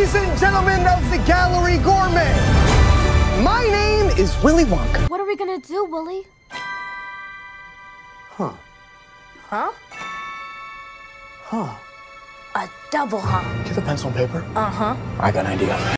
Ladies and gentlemen of the Gallery Gourmet, my name is Willy Wonka. What are we gonna do, Willy? Huh? A double huh. Do you have a pencil and paper? Uh-huh. I got an idea.